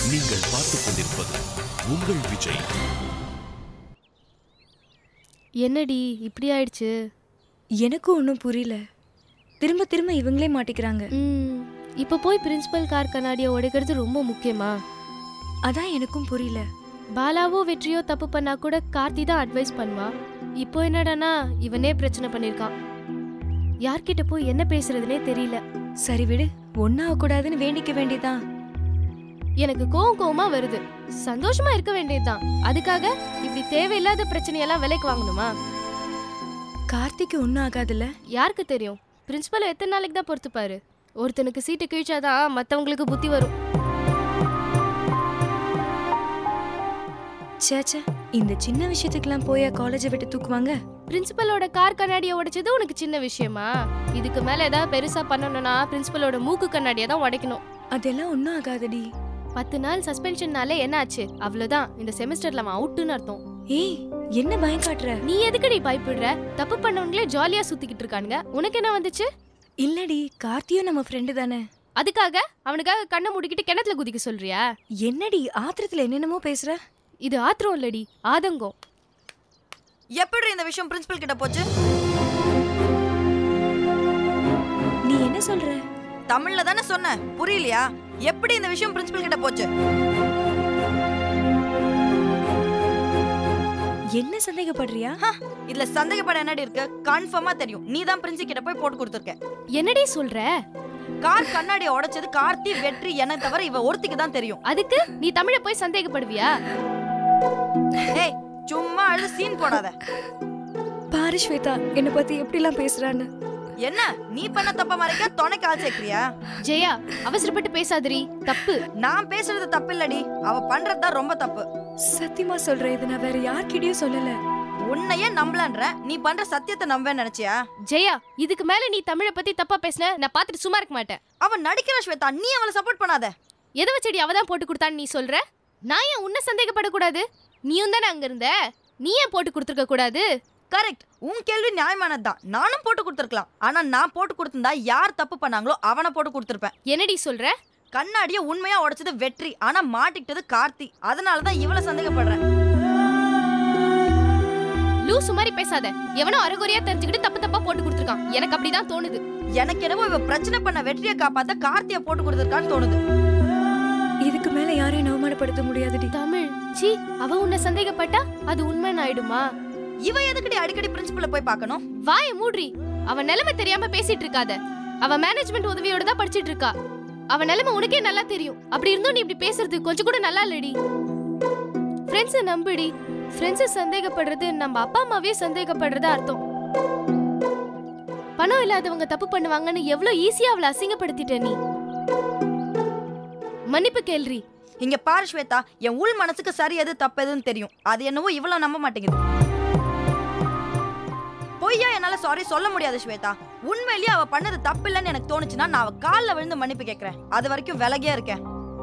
நீங்கள் பார்த்துக் கொண்டிருப்பது உங்கள் விஜய். என்னடி இப்படி ஆயிடுச்சு? எனக்கும் ஒன்றும் புரியல. திரும்ப திரும்ப இவங்களே மாட்டிக்கிறாங்க. இப்போ போய் பிரின்சிபல் கார் கண்ணாடியை உடைக்கிறது ரொம்ப முக்கியமா? அதான் எனக்கும் புரியல. பாலாவோ வெற்றியோ தப்பு பண்ணா கூட கார்த்தி தான் அட்வைஸ் பண்ணுவா. இப்போ என்னடானா இவனே பிரச்சனை பண்ணிருக்கான். யார்கிட்ட போய் என்ன பேசுறதுனே தெரியல. சரி விடு, ஒன்னாக கூடாதுன்னு வேண்டிக்க வேண்டியதான். எனக்கு கோவமா வருது. சந்தோஷமா இருக்க வேண்டியதுதான். அதுக்காக இப்படி தேவையில்லாத பிரச்சனையெல்லாம் விலைக்கு வாங்கணுமா? கார்த்திக்கு ஒன்றும் ஆகாதுல்ல? யாருக்கு தெரியும்? பிரின்சிபல் எத்தனை நாளைக்கு தான் பொறுத்துப்பாரு? ஒருத்தனுக்கு சீட்டு கிழிச்சாதான் மற்றவங்களுக்கு புத்தி வரும். சேச்சே, இந்த சின்ன விஷயத்துக்கெல்லாம் போய் காலேஜை விட்டு தூக்குவாங்க? பிரின்சிபலோட கார் கண்ணாடியை உடைச்சது உனக்கு சின்ன விஷயமா? இதுக்கு மேல ஏதாவது பெருசா பண்ணணும்னா பிரின்சிபலோட மூக்கு கண்ணாடியை தான் உடைக்கணும். அதெல்லாம் ஒன்றும் ஆகாதடி. 10 நாள் சஸ்பென்ஷன்னாலே என்ன ஆச்சு? அவ்வளவுதான், இந்த செமஸ்டர்ல அவன் அவுட்டுன்னு அர்த்தம். ஏய், என்ன பயம் காட்டுற? நீ எதுக்குடி பயப்படுற? தப்பு பண்ணவங்களே ஜாலியா சுத்திக்கிட்டு இருக்கானுங்க. உனக்கு என்ன வந்துச்சு? இல்லடி, கார்த்தியும் நம்ம ஃப்ரெண்டு தானே. அதுக்காக அவனுக்காக கண்ணை மூடிக்கிட்டு கிணத்துல குதிக்க சொல்றியா? என்னடி ஆத்திரத்துல என்னென்னமோ பேசுற? இது ஆத்திரம் இல்லடி, ஆதங்கம். எப்படி இந்த விஷயம் பிரின்சிபல் கிட்ட போச்சு? நீ என்ன சொல்ற? தமிழ்ல தானே சொன்ன, புரியலையா? எப்படி இந்த விஷயம் பிரின்சிபல் கிட்ட போச்சு? என்ன சந்தேகப்படுறியா? இதுல சந்தேகப்பட என்னடி இருக்கு? கன்ஃபார்மா தெரியும், நீ தான் பிரின்சிபல் கிட்ட போய் போட்டு கொடுத்துருக்க. என்னடி சொல்ற? கார் கண்ணாடியை உடைச்சது கார்த்தி, வெற்றி என்ன தவிர இவ ஒருத்திக்கு தான் தெரியும். அதுக்கு நீ தமிழ போய் சந்தேகப்படுவியா? ஏய், சும்மா அழுது சீன் போடாத. பாரு ஸ்வேதா, என்ன பத்தி எப்படிலாம் பேசுறான்னு. என்ன நீ பண்ண தப்ப மறைக்க துணைக்கு ஆள் சேர்க்கிறியா? ஜெயா, அவசரப்பட்டு பேசாதடி, தப்பு. நான் பேசுறது தப்பு இல்லடி, அவ பண்றதுதான் ரொம்ப தப்பு. சத்தியமா சொல்றேன், இது நான் வேற யார்கிட்டயும் சொல்லல. உன்னையே நம்பலன்ற, நீ பண்ற சத்தியத்தை நம்பவேன்னு நினைச்சியா? ஜெயா, இதுக்கு மேல நீ தமிழை பத்தி தப்பா பேசின நான் பாத்துட்டு சும்மா இருக்க மாட்டேன். அவ நடிக்கிற ஸ்வேதா, நீ அவளை சப்போர்ட் பண்ணாத. எதை வச்சடி அவதான் போட்டு கொடுத்தான்னு நீ சொல்ற? நான் ஏன் உன்னை சந்தேகப்படக்கூடாது? நீயும் தானே அங்க இருந்த, நீ ஏன் போட்டு கொடுத்துருக்க கூடாது? கரெக்ட், உன் கேள்வி நியாயமானதுதான். நானும் போட்டு கொடுத்துருக்கலாம். ஆனா நான் போட்டு கொடுத்திருந்தா யார் தப்பு பண்ணாங்களோ அவனை போட்டு கொடுத்துருப்பேன். என்னடி சொல்ற? கண்ணாடியை உண்மையா உடைச்சது வெற்றி, ஆனா மாட்டிக்கிட்டது கார்த்தி. அதனாலதான் இவளை சந்தேகப்படுறேன். லூசு மாதிரி பேசாத. எவனோ அரைகுறையா தெரிஞ்சுக்கிட்டு தப்பு தப்பா போட்டு கொடுத்துருக்கான். எனக்கு அப்படிதான் தோணுது. எனக்கு என்னவோ இவ பிரச்சனை பண்ண வெற்றியை காப்பாத்த கார்த்தியை போட்டு கொடுத்துருக்கான்னு தோணுது. இதுக்கு மேல யாரையும் அவமானப்படுத்த முடியாதுடி. தமிழ், சீ, அவ உன்னை சந்தேகப்பட்டா அது உண்மைன்னு ஆயிடுமா? இவ எதுக்கடி அடிக்கடி பிரின்சிபலை போய் பார்க்கணும்? வாயை மூடி. அவ நிலைமை தெரியாம பேசிட்டு இருக்காத. அவ மேனேஜ்மெண்ட் உதவியோட தான் படிச்சிட்டு இருக்கா. அவ நிலைமை உனக்கே நல்லா தெரியும். அப்படி இருந்தும் நீ இப்படி பேசுறது கொஞ்சம் கூட நல்லா இல்லடி. ஃப்ரெண்ட்ஸை நம்புடி. ஃப்ரெண்ட்ஸை சந்தேகப்படுறது நம்ம அப்பா அம்மாவே சந்தேகப்படுறதா அர்த்தம். பணம் இல்லாதவங்க தப்பு பண்ணுவாங்கன்னு எவ்வளவு ஈஸியா அவளை அசிங்கப்படுத்திட்ட நீ. மன்னிப்பு கேள்றி. இங்க பாரு ஸ்வேதா, என் உள் மனசுக்கு சரி எது தப்பு எதுன்னு தெரியும். அது என்னவோ இவ்வளவு நம்ப மாட்டேங்குது. பொய்யா என்னால சாரி சொல்ல முடியாது ஸ்வேதா. உண்மையிலேயே அவ பண்ணது தப்பு இல்லைன்னு எனக்கு தோணுச்சுன்னா நான் அவ காலில் விழுந்து மன்னிப்பு கேட்கிறேன். அது வரைக்கும் விலகியா இருக்கேன்.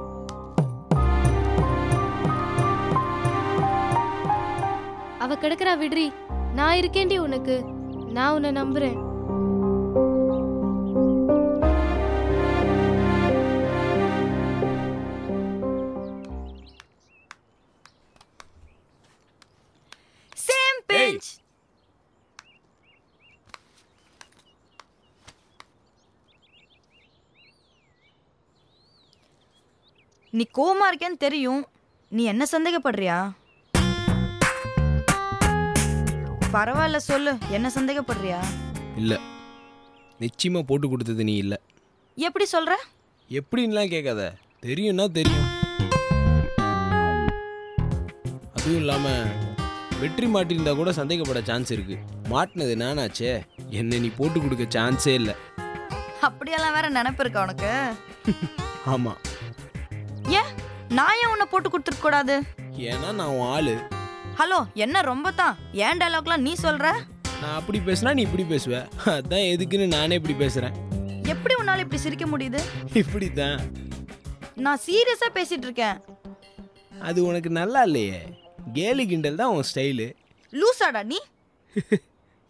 அவ கிடக்குறா விடுறி. நான் இருக்கேன்டி உனக்கு. நான் உன்னை நம்புறேன். Same bench. நீ கோவமா இருக்கேன்னு தெரியும். நீ என்ன சந்தேகப்படுறியா? பரவாயில்ல சொல்லு, என்ன சந்தேகப்படுறியா? இல்லை, நிச்சயமா போட்டு கொடுத்தது நீ இல்லை. எப்படி சொல்ற? எப்படின்லாம் கேட்காத, தெரியும்னா தெரியும். அதுவும் இல்லாமல் வெற்றி மாட்டிருந்தா கூட சந்தேகப்பட சான்ஸ் இருக்கு. மாட்டினது நானாச்சே, என்ன நீ போட்டு கொடுக்க சான்ஸே இல்லை. அப்படியெல்லாம் வேற நினைப்பு இருக்கா உனக்கு? ஆமாம். ஏன் நான் ஏன் உன்னை போட்டு கொடுத்துருக்க கூடாது? ஏன்னா நான் உன் ஆளு. ஹலோ, என்ன ரொம்ப தான் ஏன் டயலாக்லாம் நீ சொல்ற? நான் அப்படி பேசுனா நீ இப்படி பேசுவ. அதான் எதுக்குன்னு நானே இப்படி பேசுகிறேன். எப்படி உன்னால இப்படி சிரிக்க முடியுது? இப்படி தான். நான் சீரியஸா பேசிட்டு இருக்கேன். அது உனக்கு நல்லா இல்லையே. கேலி கிண்டல் தான் உன் ஸ்டைலு. லூசாடா நீ?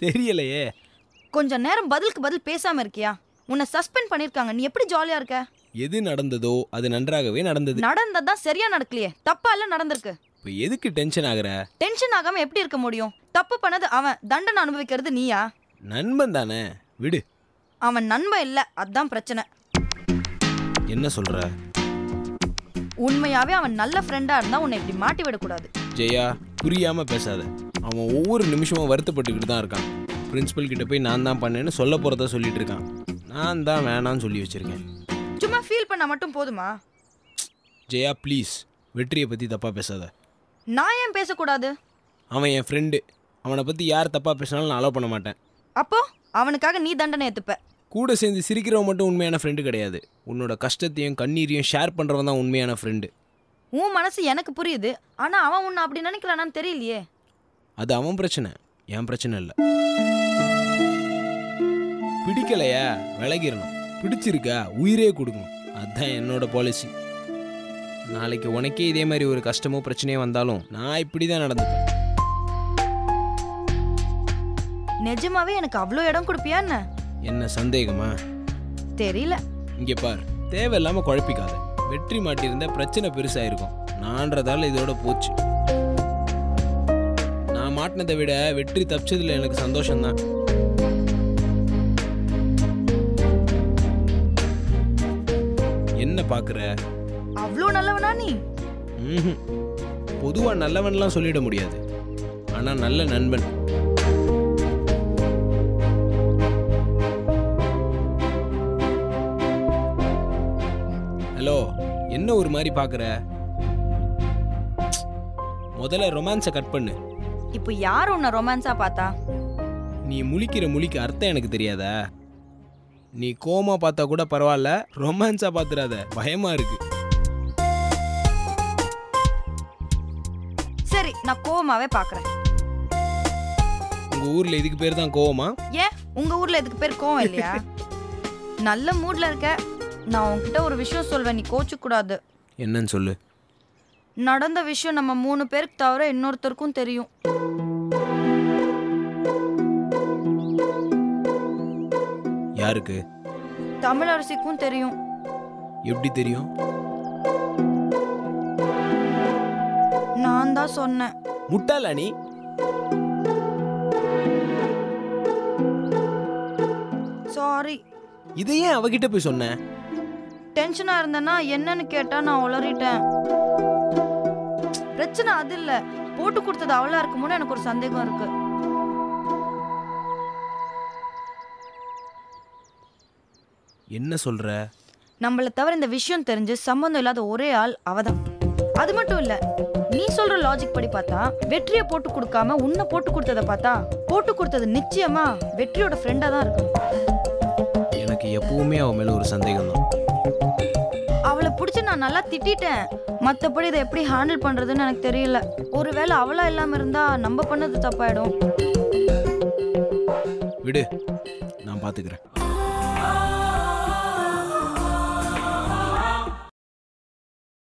தெரியலையே. கொஞ்ச நேரம் பதிலுக்கு பதில் பேசாம இருக்கியா? உன்னை சஸ்பெண்ட் பண்ணிருக்காங்க, நீ எப்படி ஜாலியா இருக்க? எது நடந்ததோ அது நன்றாகவே நடந்தது. நடந்ததா சரியா நடக்கலையே, தப்பா இல்ல நடந்திருக்கு. இப்போ எதுக்கு டென்ஷன் ஆகுற? டென்ஷன் ஆகாம எப்படி இருக்க முடியும்? தப்பு பண்ணது அவன், தண்டனை அனுபவிக்கிறது நீயா? நண்பன் தானே, விடு. அவன் நண்பன் இல்ல, அதான் பிரச்சனை. என்ன சொல்ற? உண்மையாவே அவன் நல்ல ஃப்ரெண்டா இருந்தா உன்னை இப்படி மாட்டி விடக்கூடாது. ஜெயா, புரியாம பேசாத. அவன் ஒவ்வொரு நிமிஷமும் வருத்தப்பட்டுக்கிட்டு தான் இருக்கான். பிரின்சிபல் கிட்ட போய் நான் தான் பண்ணேன்னு சொல்ல போறத சொல்லிட்டு இருக்கான். நான் தான் வேணான்னு சொல்லி வச்சிருக்கேன். சும்மா ஃபீல் பண்ணா மட்டும் போதுமா? ஜெயா ப்ளீஸ், வெற்றியை பத்தி தப்பா பேசாத. நான் ஏன் பேசக்கூடாது? அவன் என் ஃப்ரெண்டு. அவனை பத்தி யார் தப்பா பேசினாலும் நான் அலோவ் பண்ண மாட்டேன். அப்போ அவனுக்காக நீ தண்டனை ஏத்துப்ப? கூட சேர்ந்து சிரிக்கிறவன் மட்டும் உண்மையான ஃப்ரெண்டு கிடையாது. உன்னோட கஷ்டத்தையும் கண்ணீரையும் ஷேர் பண்ணுறவன் தான் உண்மையான ஃப்ரெண்டு. உன் மனசு எனக்கு புரியுது, ஆனா அவன் உன்னை அப்படி நினைக்கிறானான்னு தெரியலையே. அது அவன் பிரச்சனை, என் பிரச்சனை இல்லை. பிடிக்கலையா விலகிடணும், பிடிச்சிருக்கா உயிரே கொடுக்கணும். அதுதான் என்னோட பாலிசி. நாளைக்கு உனக்கே இதே மாதிரி ஒரு கஷ்டமோ பிரச்சனையோ வந்தாலும் நான் இப்படி தான் நடந்துப்பேன். நிஜமாவே எனக்கு அவ்வளோ இடம் கொடுப்பியா என்ன? என்ன சந்தேகமா? தெரியல. இங்கே பார், தேவையில்லாம குழப்பிக்காத. வெற்றி மாட்டியிருந்த பிரச்சனை பெருசாயிருக்கும். நான்றதால இதோட போச்சு. நான் மாட்டினதை விட வெற்றி தப்பிச்சதுல எனக்கு சந்தோஷம்தான். என்ன பாக்குற? அவ்வளோ நல்லவனா நீ? பொதுவா நல்லவன்லாம் சொல்லிட முடியாது, ஆனா நல்ல நண்பன். ஹலோ, என்ன ஒரு மாதிரி பாக்குற? முதல்ல ரொமான்ஸை கட் பண்ணு. இப்போ யார் உன்னை ரொமான்ஸா பார்த்தா? நீ முழிக்கிற முழிக்கு அர்த்தம் எனக்கு தெரியாதா? நீ கோமா பார்த்தா கூட பரவாயில்ல, ரொமான்ஸா பார்த்துடாத, பயமா இருக்கு. சரி, நான் கோவமாவே பார்க்கறேன். உங்க ஊர்ல இதுக்கு பேர் தான் கோவமா? ஏன் உங்க ஊர்ல இதுக்கு பேர் கோவம் இல்லையா? நல்ல மூட்ல இருக்க. நான் உன்கிட்ட ஒரு விஷயம் சொல்வேன், நீ கோச்சு கூடாது. என்னன்னு சொல்லு. நடந்த விஷயம் நம்ம 3 பேருக்கு தவிர இன்னொருத்தருக்கும் தெரியும். யாருக்கு? தமிழரசிக்கும் தெரியும். எப்படி தெரியும்? நான் தான் சொன்னேன். முட்டாளா நீ? சாரி. இதை ஏன் அவகிட்ட போய் சொன்ன? டென்ஷனா இருந்தேன்னா என்னன்னு கேட்டா நான் உளறிட்டேன். பிரச்சனை அது இல்ல, போட்டு கொடுத்தது அவளா இருக்குமோன்னு எனக்கு ஒரு சந்தேகம் இருக்கு. என்ன சொல்ற? நம்மள தவிர இந்த விஷயம் தெரிஞ்சு சம்பந்தம் இல்லாத ஒரே ஆள் அவதான். அது மட்டும் இல்ல, நீ சொல்ற லாஜிக் படி பார்த்தா வெற்றியை போட்டு கொடுக்காம உன்னை போட்டு கொடுத்தத பார்த்தா போட்டு கொடுத்தது நிச்சயமா வெற்றியோட ஃப்ரெண்டா தான் இருக்கும். எனக்கு எப்பவுமே அவ மேல ஒரு சந்தேகம் தான். அவளை பிடிச்சி நான் நல்லா திட்டிட்டேன். மற்றபடி இதை எப்படி ஹேண்டில் பண்றதுன்னு எனக்கு தெரியல. ஒருவேளை அவளா இல்லாம இருந்தா நம்ம பண்ணது தப்பாயிடும். விடு, நான் பாத்துக்கிறேன்.